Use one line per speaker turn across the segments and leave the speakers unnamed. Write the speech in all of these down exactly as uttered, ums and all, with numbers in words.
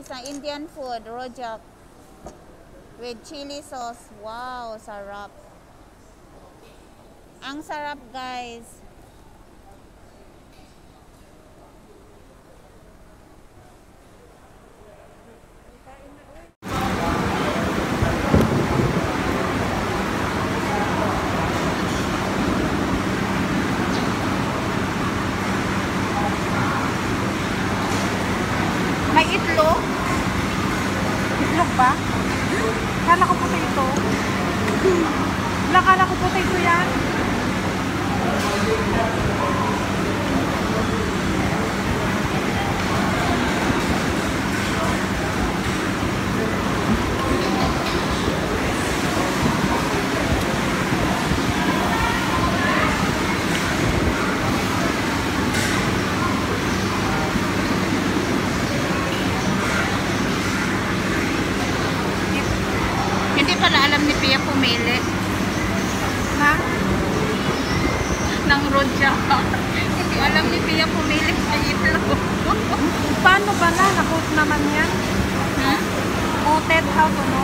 guys, ang Indian food, Rojak. With chili sauce. Wow, sarap. Ang sarap guys. May itlog?
Itlog ba? Kala ko potato. Kala ko potato yan.
Hindi pala alam ni Pia pumili.
Ha?
Ng Rojak. Hindi alam ni Pia pumili sa itlog.
Paano ba na? Nakoat naman yan.
Ha?
Coated how to know?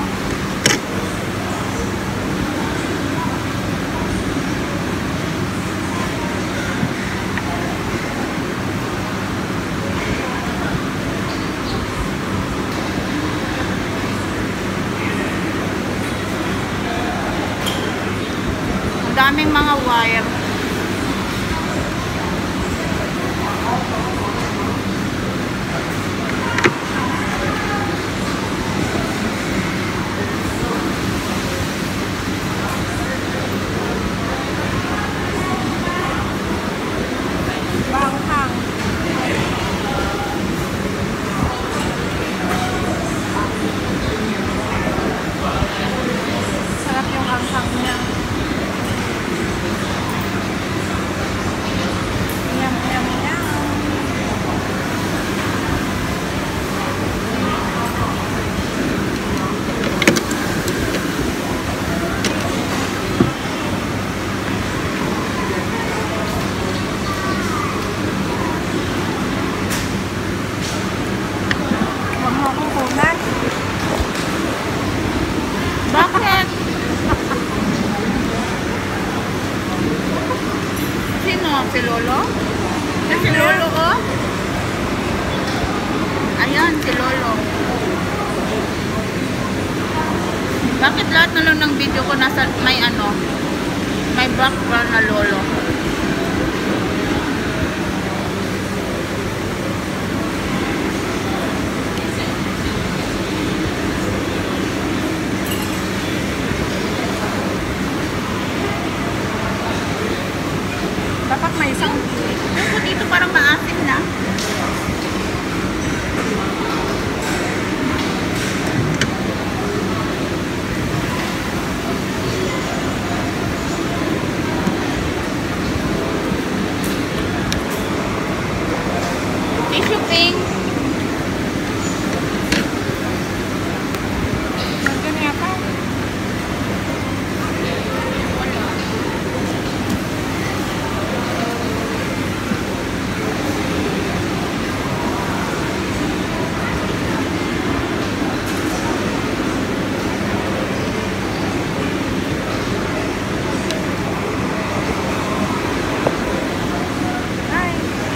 Daming mga wire.
Banghang. Sarap yung hanghang niya. Yum, yum, yum. Huwag mo akong kunan.
Bakit? Sino? Si Lolo? Si Lolo ko? Ayan, si Lolo. Bakit lahat na lang ng video ko nasa may ano? May background na Lolo?
Dapat may isang
Ako dito parang maasin na. Tissue pink.
nandiyan yata. Hi.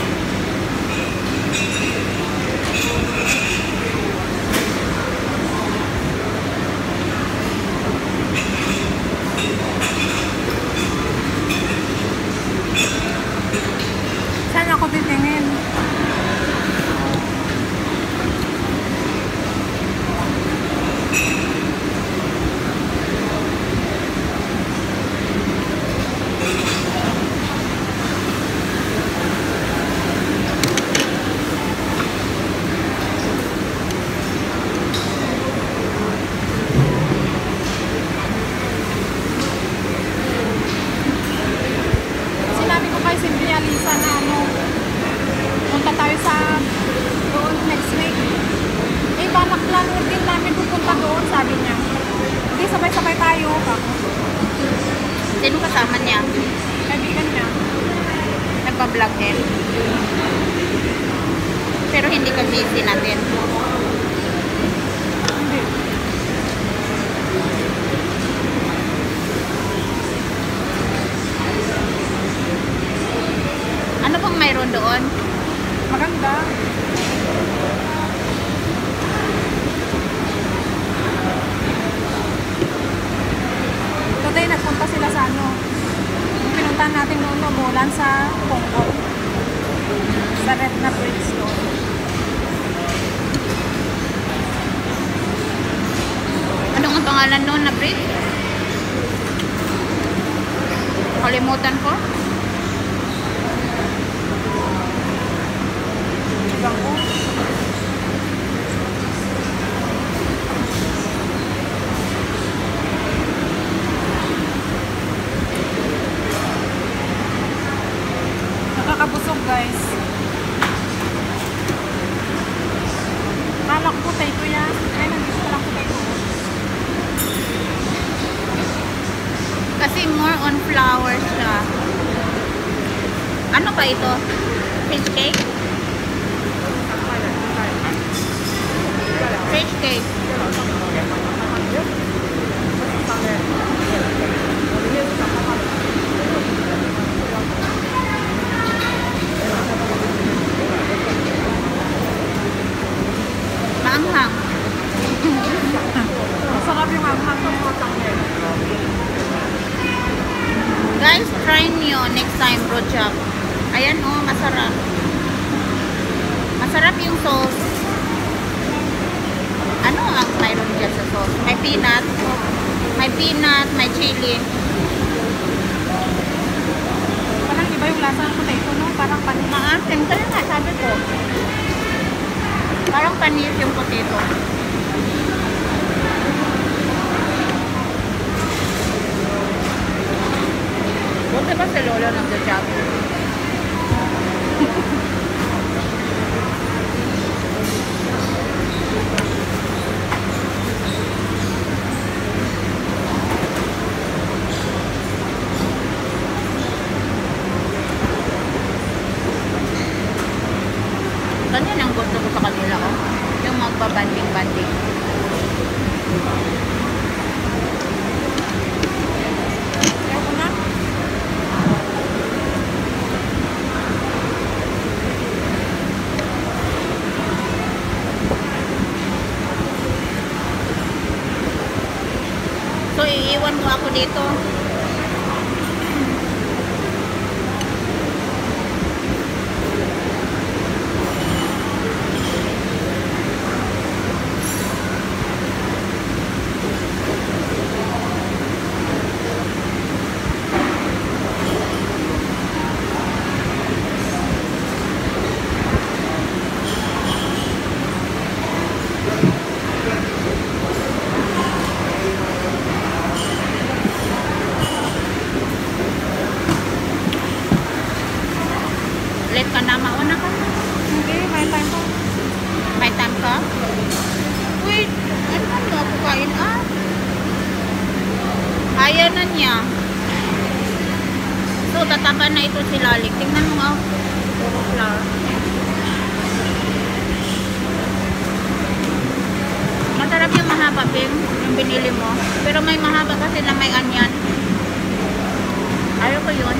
Saan ako titingin? Sinabi ko kay Cynthia Lisa na ano, punta tayo sa doon next week. Eh, balak lang din namin pupunta doon, sabi niya. Hindi, sabay-sabay tayo.
Sino kasama niya?
Kaibigan niya.
Nagpa-vlog din. Pero hindi ka busy natin.
pangalan sa Congo. Sa red na bridge doon.
Ano ang pangalan noon na bridge? Kalimutan ko.
Ibang ko. Nakakabusog guys. Kala ko potato yan. Ay, nandito palang potato.
Kasi more on flowers siya. Ano ba ito? Fish cake? Fish cake. Maanghang.
Masarap yung hanghang ng mga tangin.
Guys, try nyo next time Rojak. Ayan oh, masarap. Masarap yung sauce. Ano ang mayroon dyan sa sauce? May peanut. May peanut, may chili.
Parang iba yung lasa ng potato, no? Parang panis.
Maasim. Kaya nga, sabi ko. Parang panis yung potato. Buti ba sa lolo ng Rojak? Ganyan ang gusto ko sa kanila, oh. Yung magbabanding-banding.
Kaya ko na.
So, iiwan mo ako dito. Late ka na, mauna ka.
Hindi, may time po.
May time ka? Wait, ano na ako kain ah? Ayaw na niya. So, tatakan na ito si Lalik. Tingnan mo nga. Puro flour. Masarap yung mahaba, Bim. Yung binili mo. Pero may mahaba kasi na may anyan. Ayaw ko yun.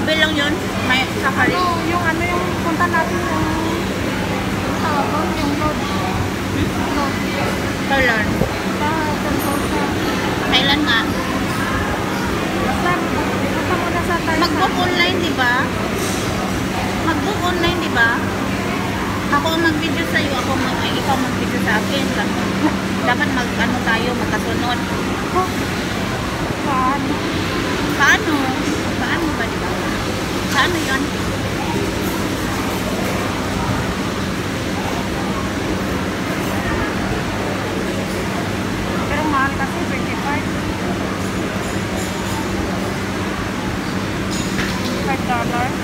Gabi lang yun. May safari.
Ano, yung ano yung punta natin yung yung tawag doon, yung load. Load.
Kailan?
Sa Sentosa.
Kailan nga?
Basta, punta muna sa tayo.
Mag-book online, di ba? Mag-book online, di ba? Ako ang mag-video sa'yo, ako mag ay, ikaw mag-video sa akin. Dapat mag-ano tayo, magkasunod.
Oh, paano?
Paano? Paano ba, di ba? Paano yun?
Pero mahal kasi, twenty-five. five dollars.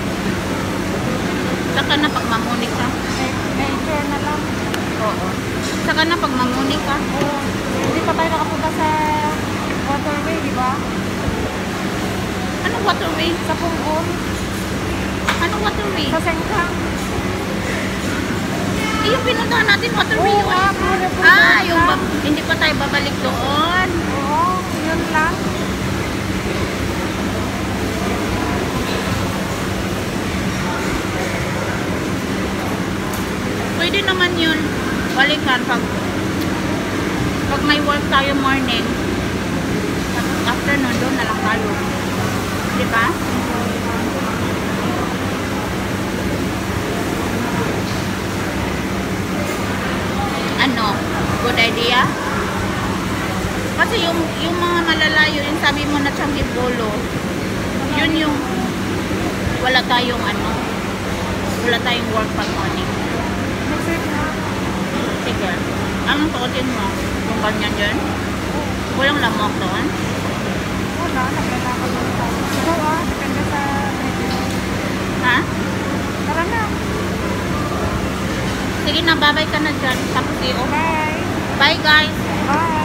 Saka na pag mamunik ka.
Nature na lang.
Oo. Saka na pag mamunik ka.
Oo. Hindi pa tayo nakapunta sa waterway, di ba?
Anong waterway?
Sa Punggol.
Anong waterway?
Sa Sengkang.
Eh, yung pinuntahan natin waterway
Oo
yun.
nga, puro po
Ah,
doon
yung
lang.
ba- hindi pa tayo babalik doon.
Oo, yun lang.
Pwede naman yun. Balikan pag pag may work tayo morning. Tapos afternoon doon na lang tayo. Di ba? Ano? Good idea? Kasi yung yung mga malalayo, yung sabi mo na Changi-Polo, yun yung wala tayong ano, wala tayong work pag morning.
Mag-save na.
Sige. Anong suotin mo? Yung ganyan dyan? Walang lamok doon?
Wala, naglalakad lang tayo. Ikaw ah, depende sa radio.
Ha?
Tara na.
Sige na, babay ka na dyan. Tapos i-off.
Bye.
Bye guys!
Bye.